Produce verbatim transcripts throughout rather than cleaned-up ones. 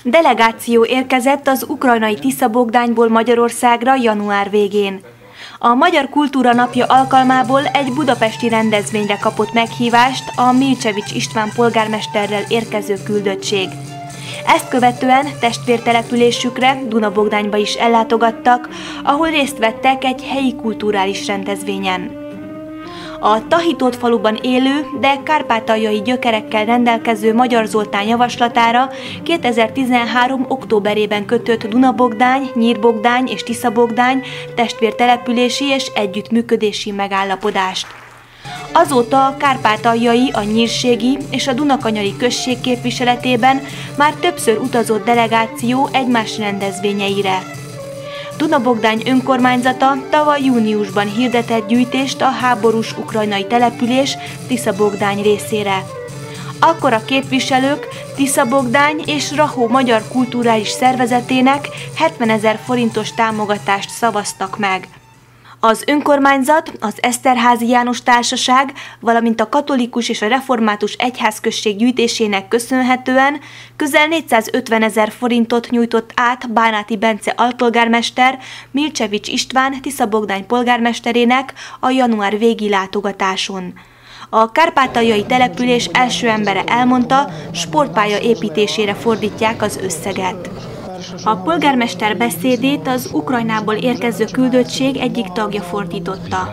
Delegáció érkezett az ukrajnai Tisza-Bogdányból Magyarországra január végén. A Magyar Kultúra Napja alkalmából egy budapesti rendezvényre kapott meghívást a Milcsevics István polgármesterrel érkező küldöttség. Ezt követően testvértelepülésükre, Duna-Bogdányba is ellátogattak, ahol részt vettek egy helyi kulturális rendezvényen. A Tahitót faluban élő, de kárpátaljai gyökerekkel rendelkező Magyar Zoltán javaslatára kétezer-tizenhárom októberében kötött Duna-Bogdány, Nyír-Bogdány és Tisza-Bogdány testvértelepülési és együttműködési megállapodást. Azóta a kárpátaljai, a nyírségi és a dunakanyari község képviseletében már többször utazott delegáció egymás rendezvényeire. Duna-Bogdány önkormányzata tavaly júniusban hirdetett gyűjtést a háborús ukrajnai település Tisza-Bogdány részére. Akkor a képviselők Tisza-Bogdány és Rahó Magyar Kulturális Szervezetének hetvenezer forintos támogatást szavaztak meg. Az önkormányzat, az Eszterházy János Társaság, valamint a katolikus és a református egyházközség gyűjtésének köszönhetően közel négyszázötvenezer forintot nyújtott át Bánáti Bence alpolgármester Milcsevics István Tisza-Bogdány polgármesterének a január végi látogatáson. A kárpátaljai település első embere elmondta, sportpálya építésére fordítják az összeget. A polgármester beszédét az Ukrajnából érkező küldöttség egyik tagja fordította.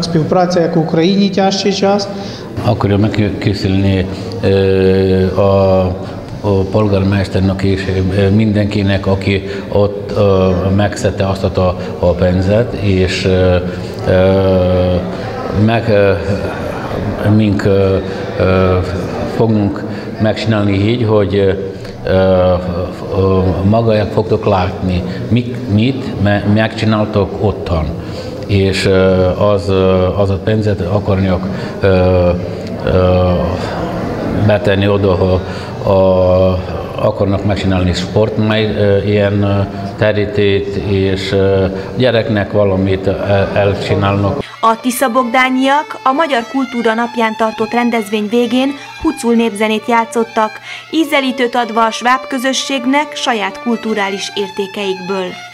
Akarja megkészülni a, a polgármesternek és mindenkinek, aki ott megszedte azt a, a pénzet, és meg mink fogunk megcsinálni így, hogy magáják fogtok látni, mit, mit megcsináltok otthon, és az, az a pénzet akarnak betenni oda, ha a, akarnak megcsinálni sport, majd ilyen terítét, és gyereknek valamit elcsinálnak. A tiszabogdányiak a Magyar Kultúra Napján tartott rendezvény végén hucul népzenét játszottak, ízelítőt adva a sváb közösségnek saját kulturális értékeikből.